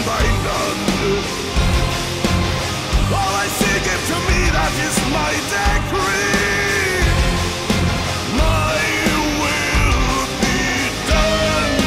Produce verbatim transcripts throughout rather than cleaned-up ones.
by none. All I see, give to me, that is my decree. My will be done.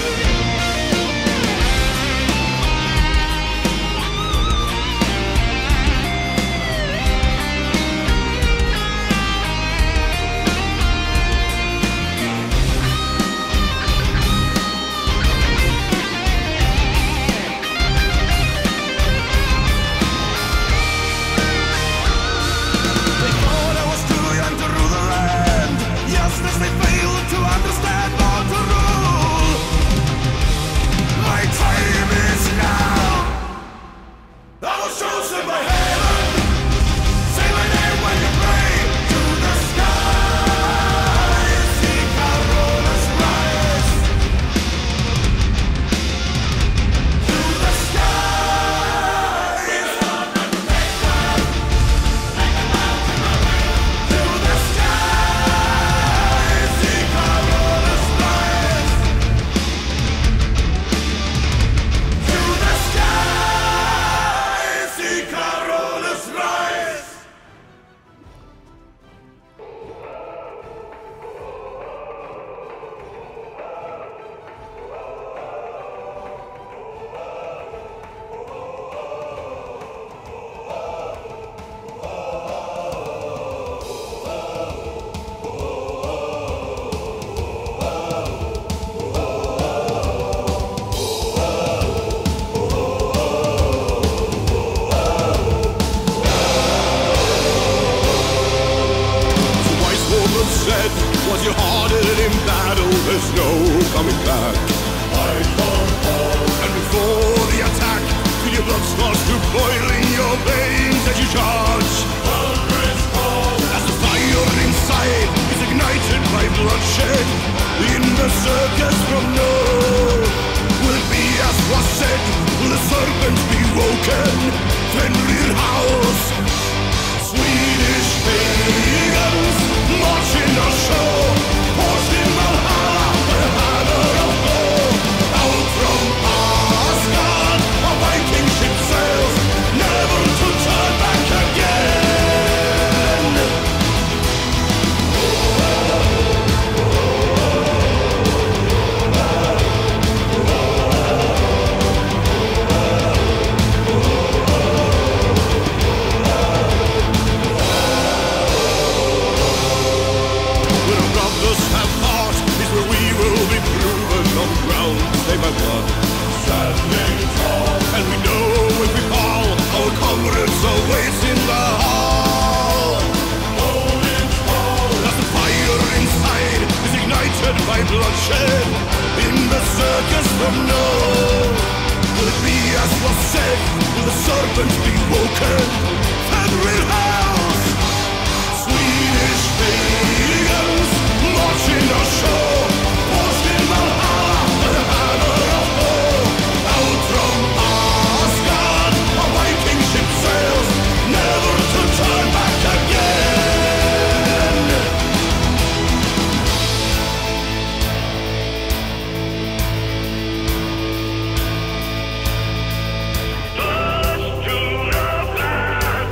Was you hardened in battle? There's no coming back. Fight for all. And before the attack, feel your blood starts to boil in your veins as you charge. Hundreds fall. As the fire inside is ignited by bloodshed in the circus from north. Will it be as was said? Will the serpent be woken? Fenrir howls. Swedish pagans marching our show, forced in Valhalla, the hammer of Thor. Out from Asgard, a Viking ship sails, never to turn back again. They by blood, standing tall, and we know if we fall, our comrades await in the hall. Holding tall, as the fire inside is ignited by bloodshed in the circus from north. Will it be as was said? Will the serpent be woken? Fenrir howls. Swedish pagans marching our shore, forced in Valhalla, the hammer of Thor. Out from Asgard, a Viking ship sails, never to turn back again. First to the plan.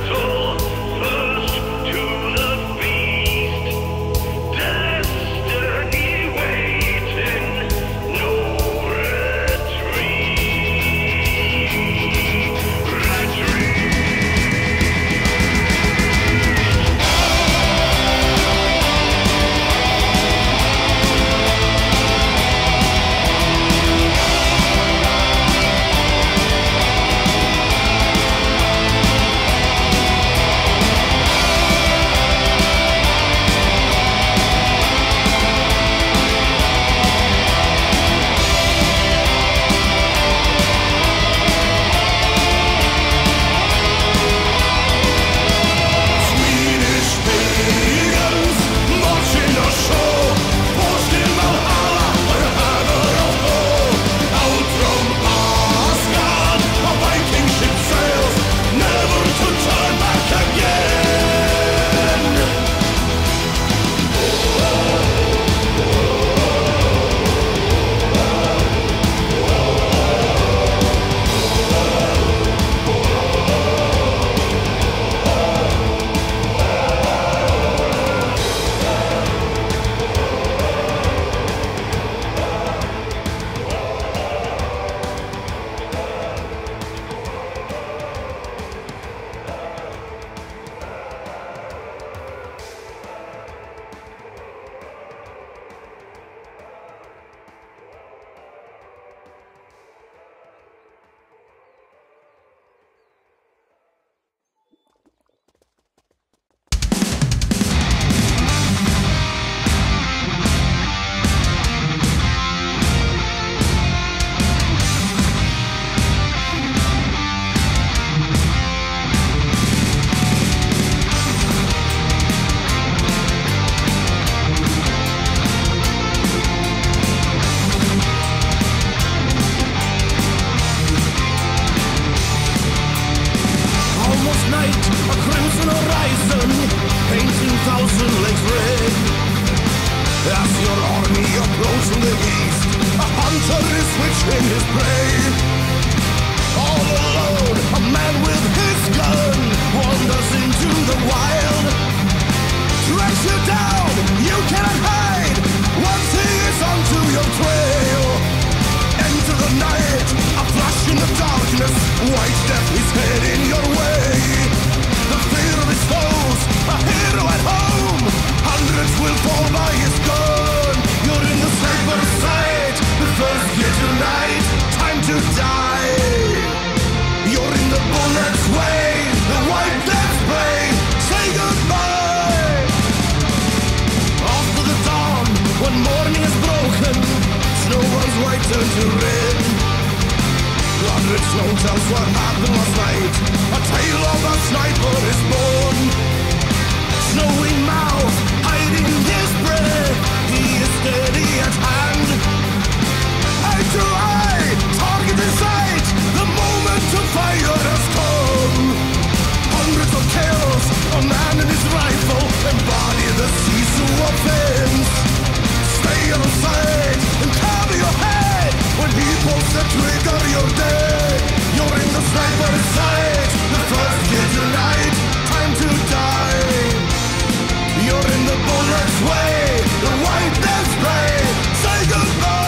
watching his prey. All alone, a man with his gun wanders into the wild, tracks you down, you cannot hide once he is onto your trail. Into the night, a flash in the darkness, white death is heading your way. The fear of his foes, a hero at home, hundreds will fall by his gun. You're in the sniper's sight, the first year tonight, time to die. You're in the bullet's way, the white death spray, say goodbye. After the dawn, when morning is broken, snow runs white turn to red. Blood-red snow tells what happened last night, a tale of a sniper is born. Snowy mouth, hiding his breath, he is steady at hand. Eye to eye, target in sight, the moment to fire has come. Hundreds of kills, a man and his rifle embody the Sisu offense. Stay on the side and cover your head. When he pulls the trigger, you're dead. You're in the sniper's sight, the first kid tonight, time to die. You're in the bullet's way, the white death spray, say goodbye.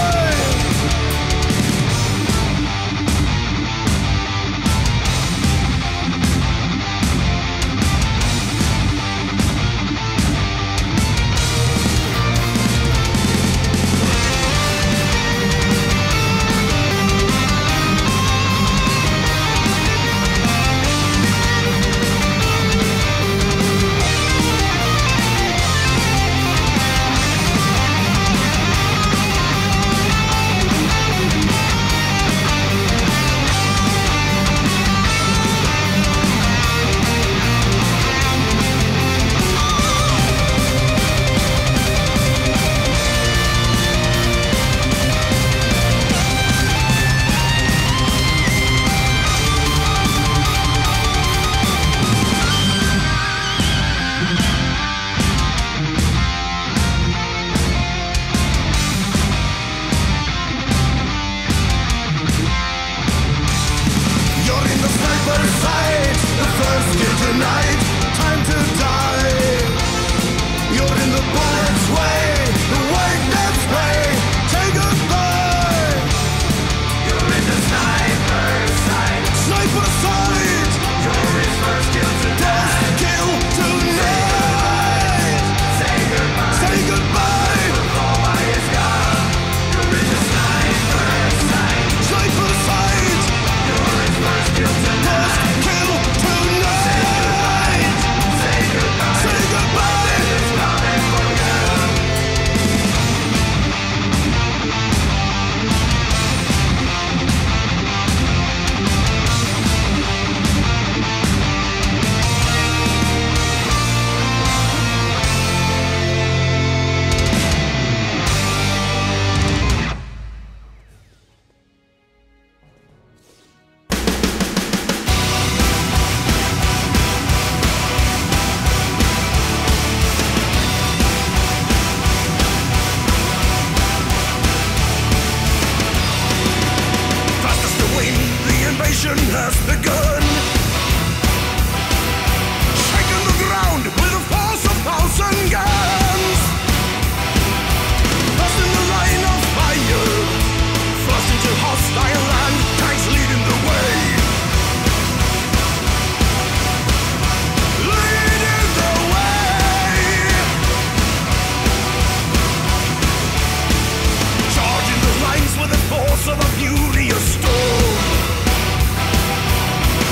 Has begun, shaking the ground with the force of thousand guns. Thrust in the line of fire, thrust into hostile land, tanks leading the way, leading the way. Charging the lines with the force of a furious storm.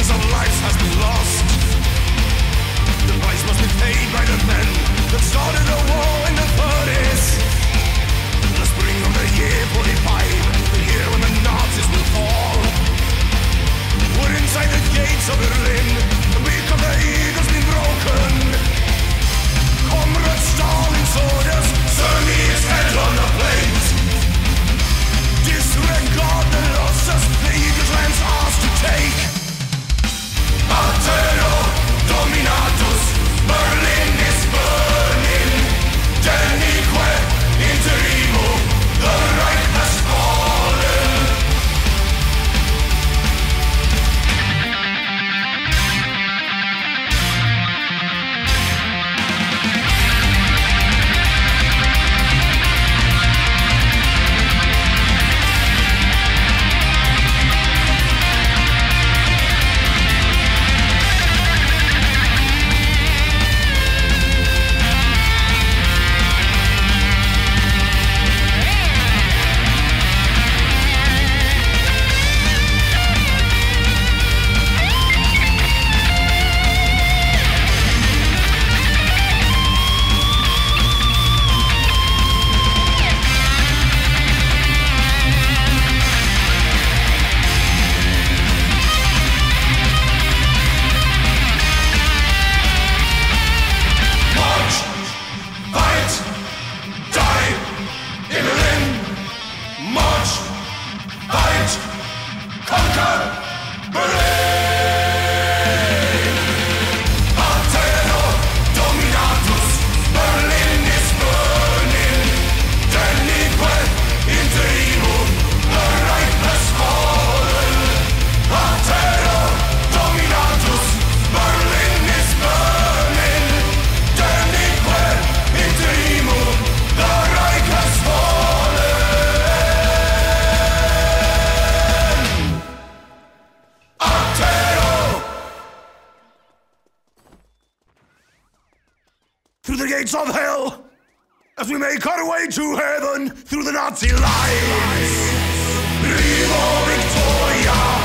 of lives has been lost. The price must be paid by the men that started the war in the thirties. The spring of the year forty-five, the year when the Nazis will fall. We're inside the gates of Berlin, the beak of the eagle's been broken. Comrade Stalin's orders, Cerny his head on the plate. Disregard the losses, the eagle's land's ours to take. Altero dominatus, Berlin is burning. Denique interimo, the Reich has fallen. Of hell, as we make our way to heaven through the Nazi lines. Viva Victoria!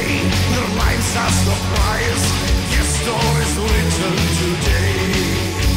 As the prize, your story's written today.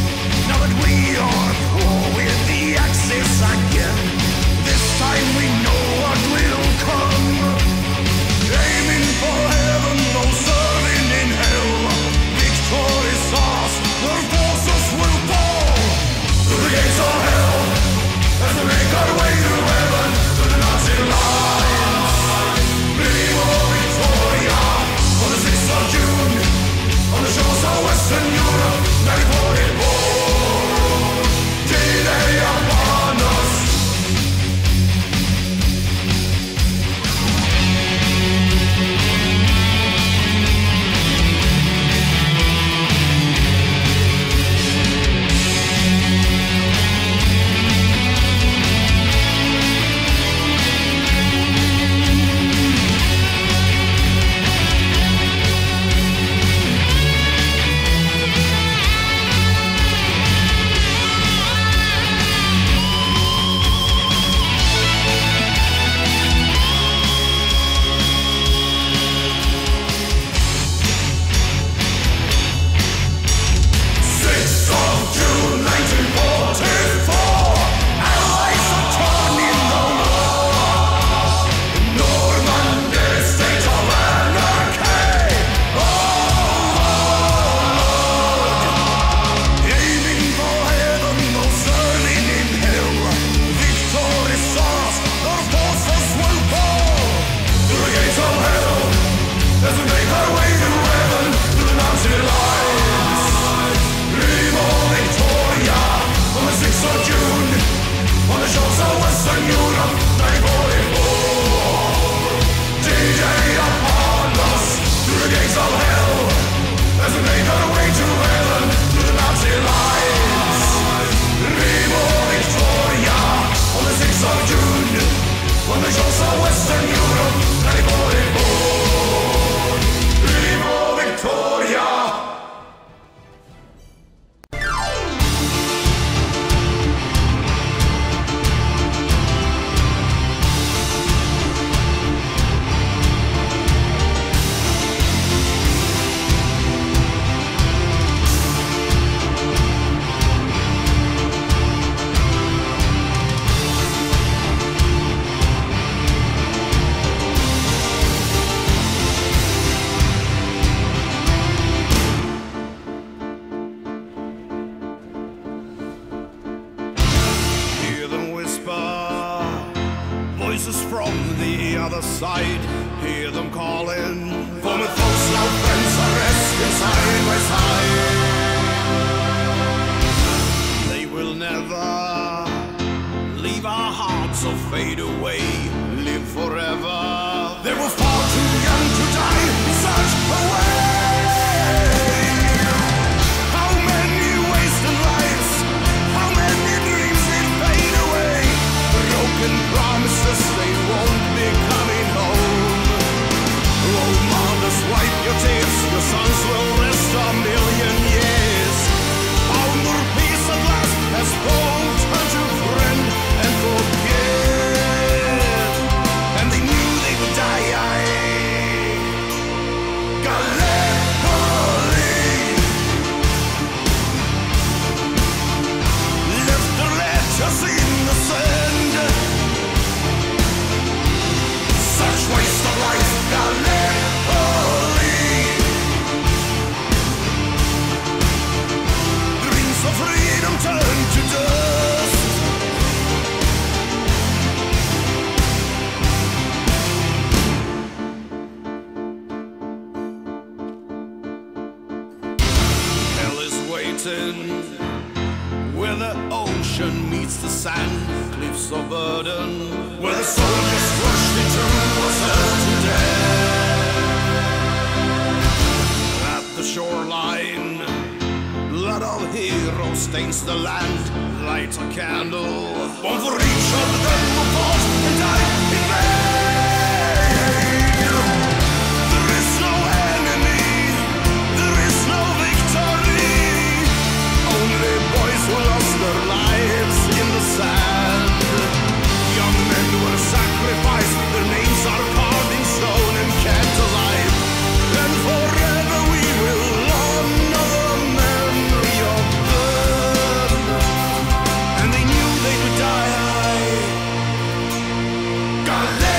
other side, hear them calling. For my folks now friends are resting side by side. They will never leave our hearts or fade away, live forever. They were far too young to die in such a way. How many wasted lives, how many dreams did fade away, broken promises they won't be coming home. Oh mothers, wipe your tears, your sons will rest a million years. Found their peace at last, as both turned to friend and forget, and they knew they would die. Gallipoli left their letters in the sand. Such waste of life, Gallipoli. Dreams of freedom turned to dust. Hell is waiting where the ocean meets the sand, cliffs of burden, where the soldiers rushed into was held to death. At the shoreline, blood of heroes stains the land. Light a candle, one for each of them who fought and died in vain. There is no enemy, there is no victory, only boys who lost their lives in the sand. Young men were sacrificed, their names are carved in stone and kept alive, and forever we will honor the memory of them. And they knew they would die. God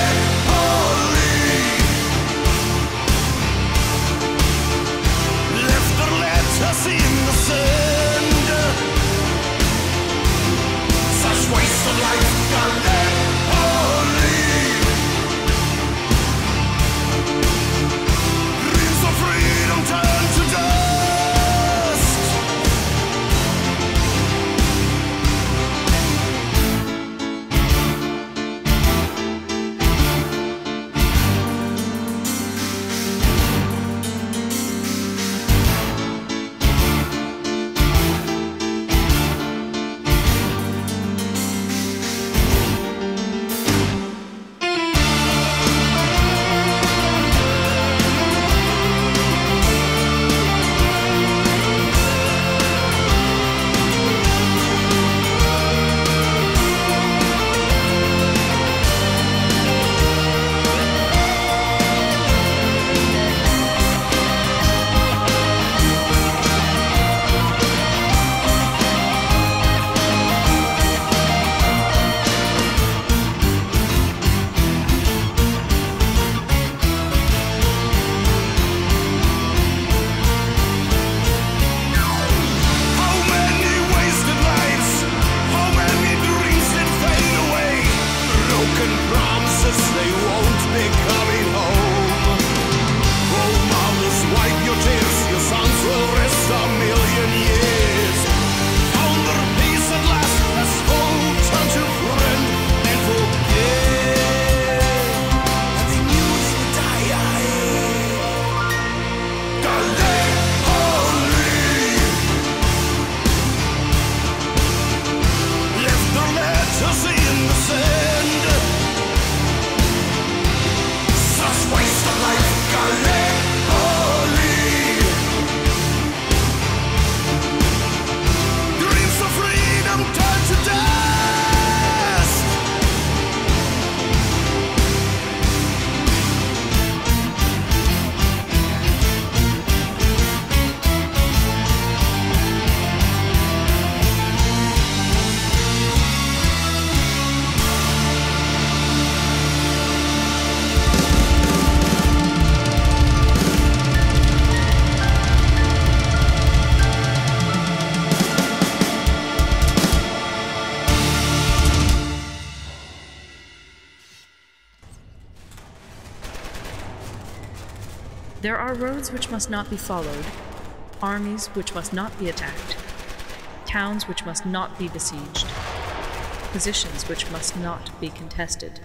There are roads which must not be followed, armies which must not be attacked, towns which must not be besieged, positions which must not be contested.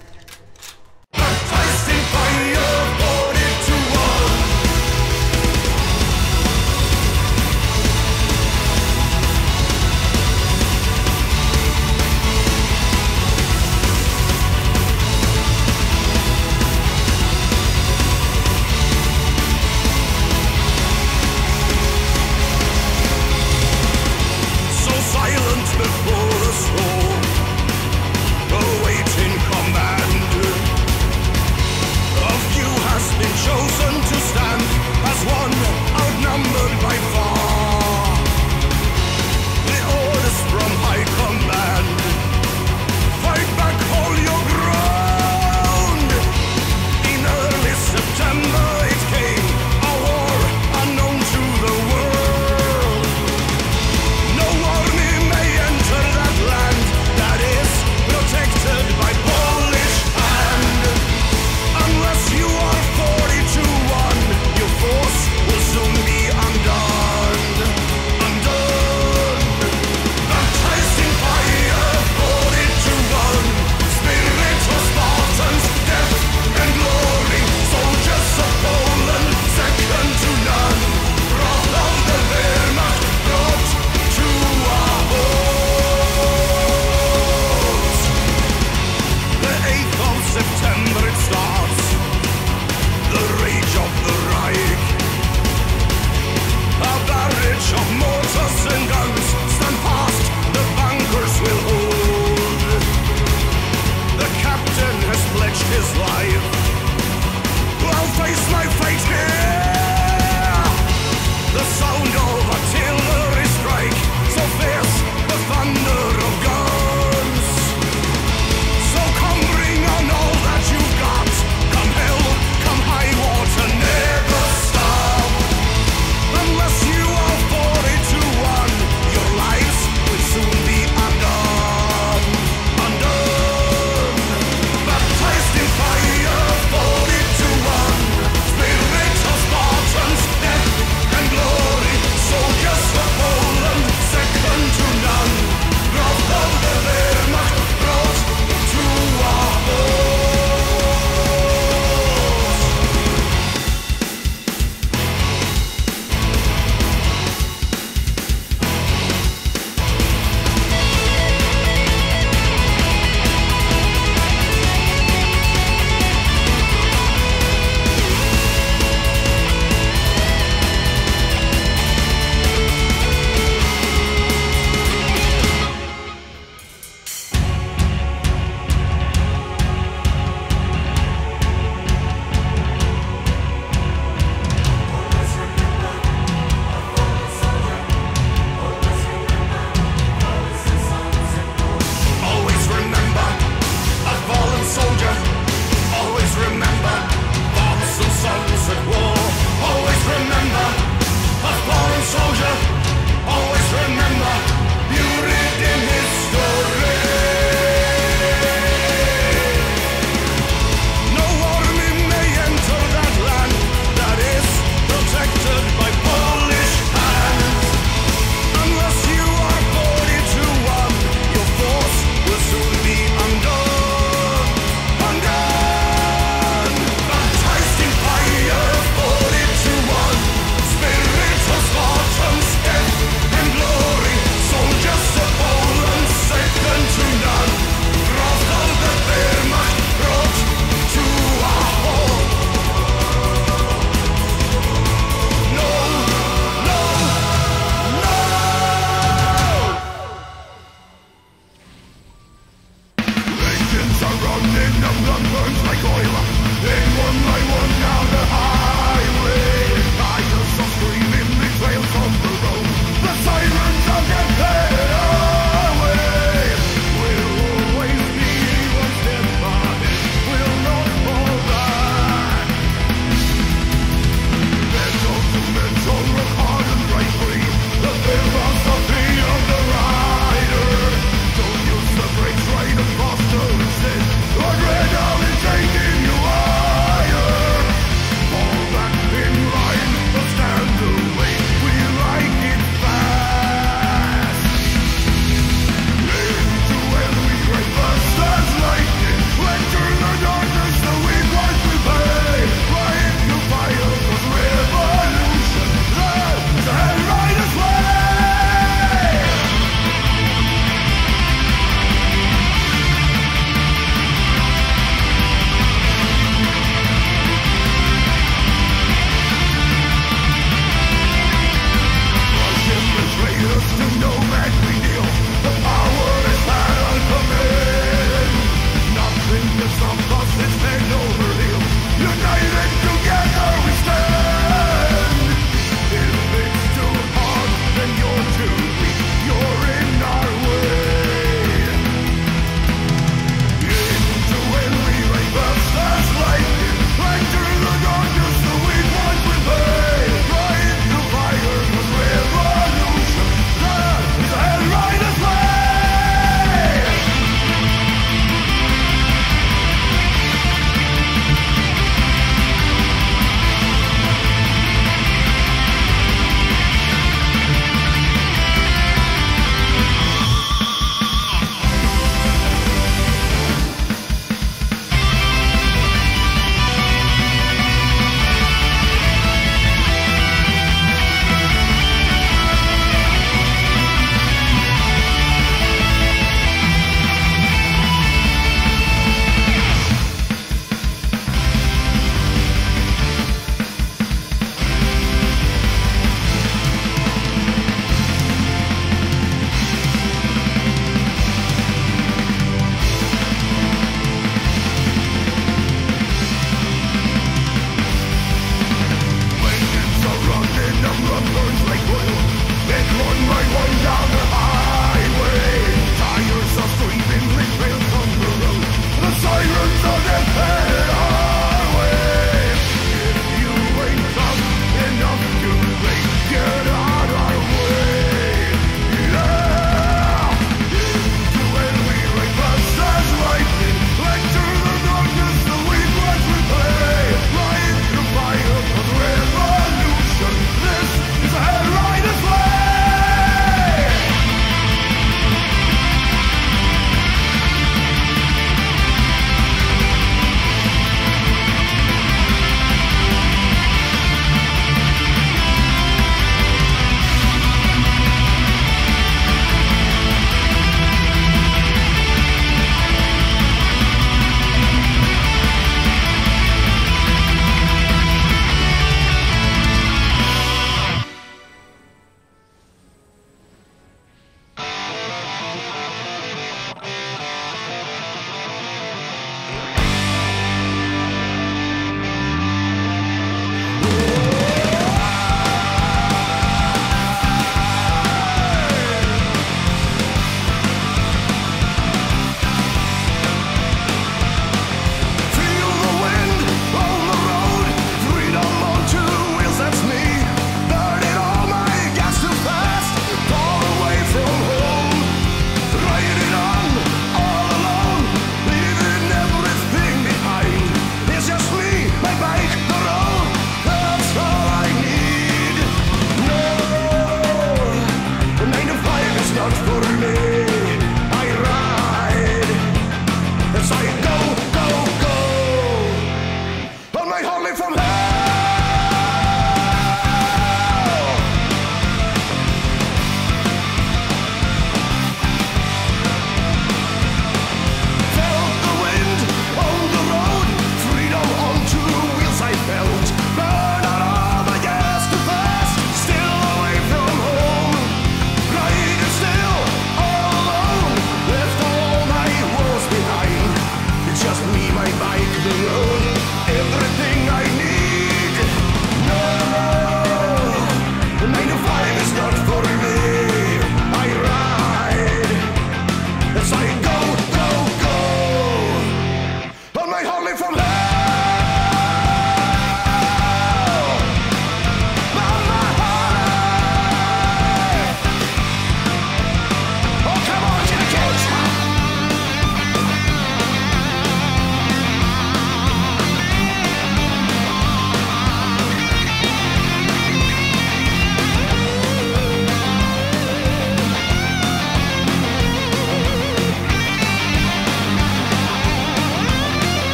Before a storm, awaiting combat.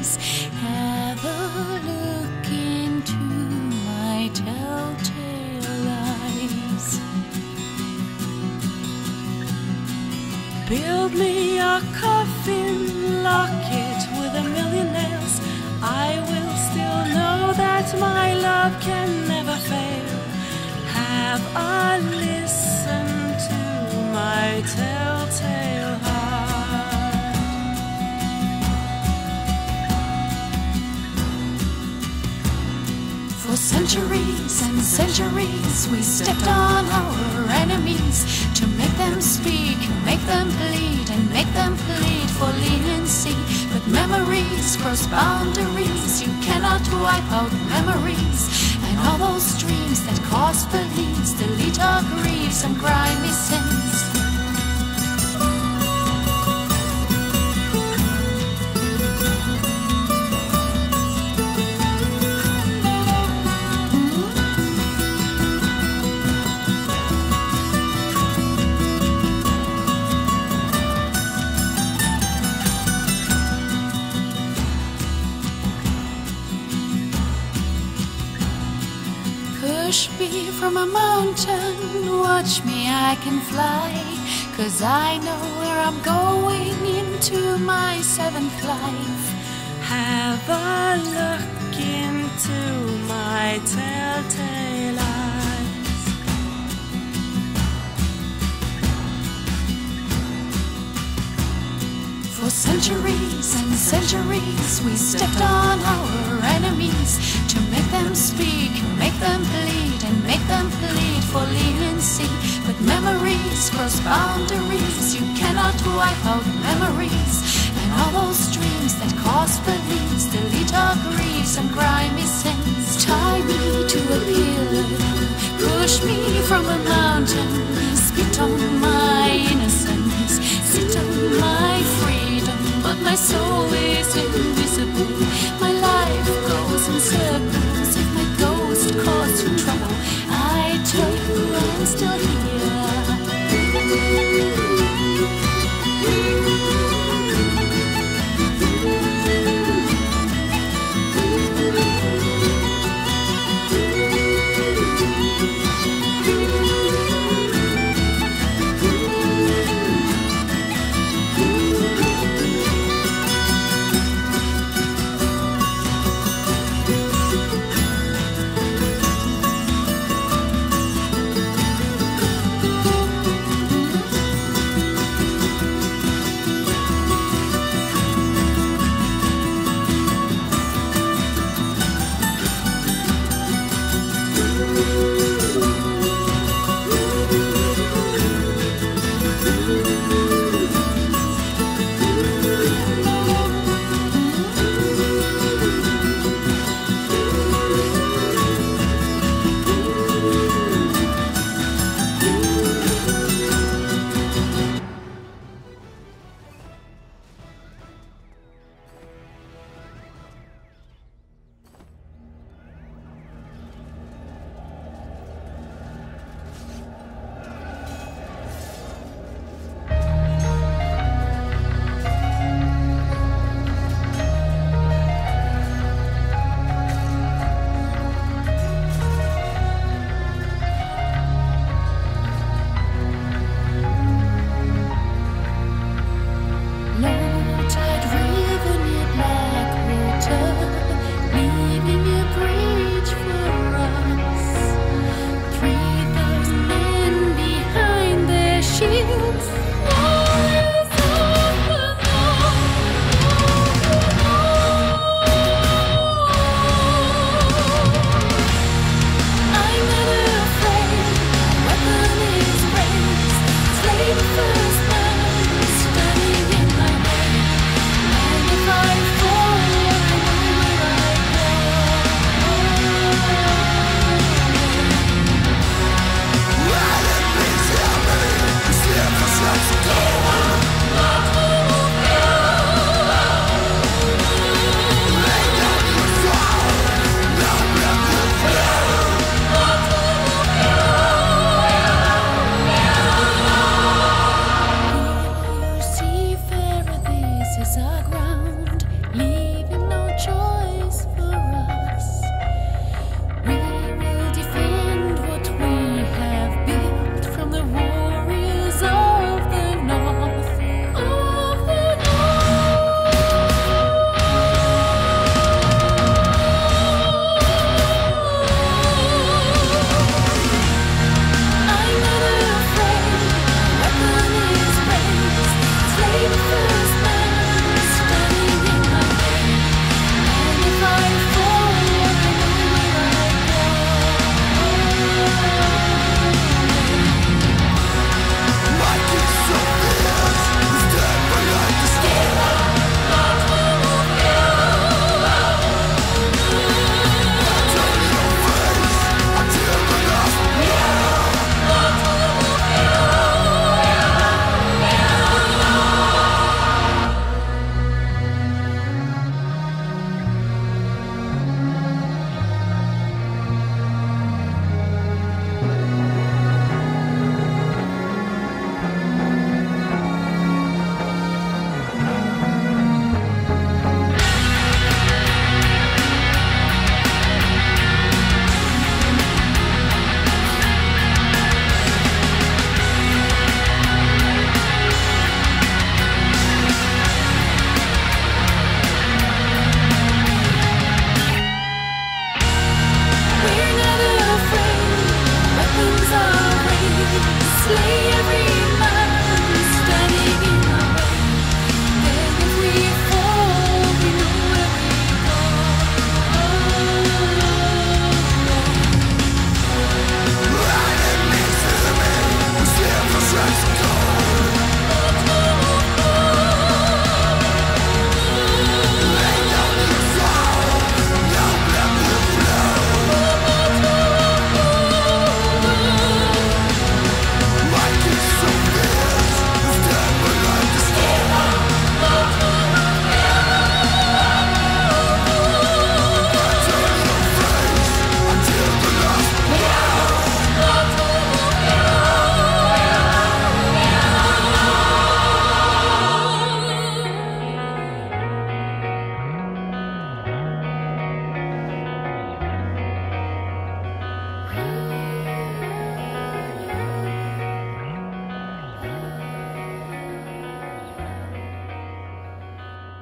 eyes. Have a look into my telltale eyes. Build me a coffin, lock it with a million nails. I will still know that my love can never fail. Have a listen to my telltale heart. For centuries and centuries we stepped on our enemies to make them speak, make them bleed, and make them plead for leniency. But memories cross boundaries. You cannot wipe out memories. And all those dreams that cause beliefs, delete our griefs and grimy sins. Push me from a mountain, watch me, I can fly. Cause I know where I'm going into my seventh life. Have a look into my telltale eyes. For centuries and centuries we stepped on our enemies to make them speak, make them bleed, and make them plead for leniency. But memories cross boundaries. You cannot wipe out memories. And all those dreams that cause beliefs, delete our griefs and grimy sins. Tie me to a pillar, push me from a mountain, spit on my innocence, sit on my freedom. But my soul is invisible. My life goes in circles. If my ghost caused you trouble, I tell you I'm still here. Ooh.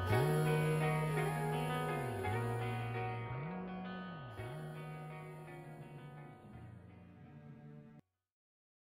Love.